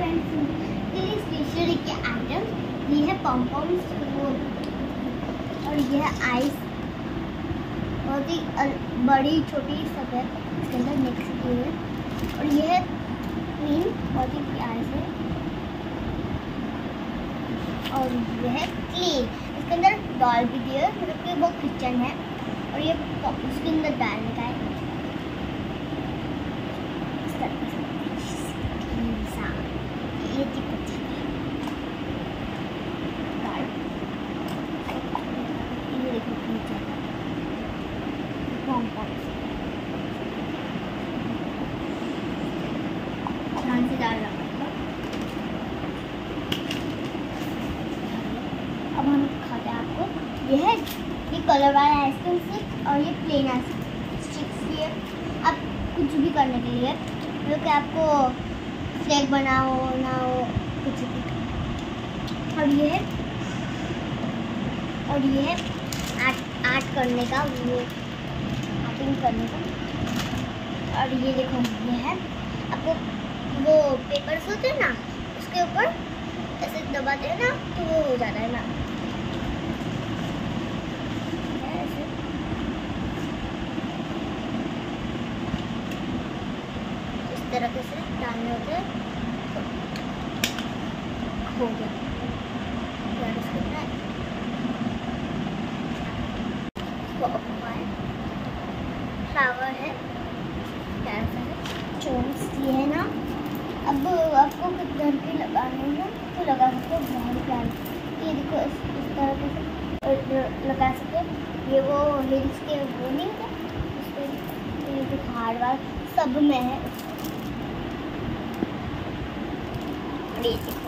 Friends के लिए stationery के आइटम ये है पॉम्पॉम्स और ये है आइस, बहुत ही बड़ी छोटी सब है इसके अंदर मिक्स की हुई। और ये है क्रीम, बहुत ही प्यार से। और ये है क्लीन, इसके अंदर डॉल भी दिया है, मतलब कि वो किचन है और ये उसके अंदर डालने का है। ये से डाल रहा। अब हम खाते हैं आपको। ये कलर वाला आइसक्रीम स्टिक और ये प्लेन आइसक्रीम स्टिक्स ये आप कुछ भी करने के लिए, जो कि आपको फ्लेक बनाओ ना हो कुछ भी। और ये है आर्ट करने का, वो आर्टिंग करने का। और ये देखो, ये है आपको वो पेपर्स होते हैं ना, उसके ऊपर ऐसे दबाते हैं ना तो वो हो जाता है ना, ऐसे। इस तरह से डालने होते हैं तो हो गया। फ्लावर है, कैसा है चोन्स ये है ना। अब आपको घर पे लगाने हैं तो लगा सकते हो, बहुत प्यार। ये देखो इस तरह से लगा सकते हो। ये वो हिल्स के वो नहीं होते, उस पर ये पहाड़ वाल सब में है।